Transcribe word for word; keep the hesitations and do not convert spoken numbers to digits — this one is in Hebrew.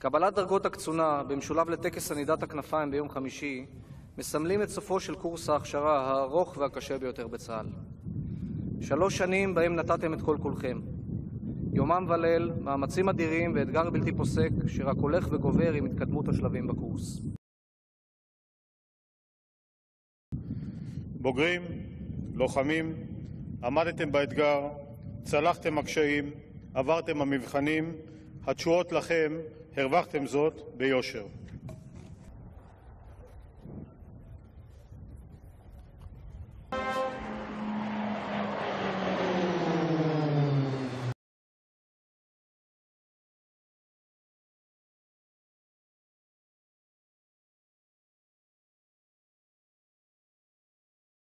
קבלת דרגות הקצונה במשולב לטקס ענידת הכנפיים ביום חמישי מסמלים את סופו של קורס ההכשרה הארוך והקשה ביותר בצה"ל. שלוש שנים בהם נתתם את כל כולכם. יומם וליל, מאמצים אדירים ואתגר בלתי פוסק שרק הולך וגובר עם התקדמות השלבים בקורס. בוגרים, לוחמים, עמדתם באתגר, צלחתם הקשיים, עברתם המבחנים, התשואות לכם, הרווחתם זאת ביושר.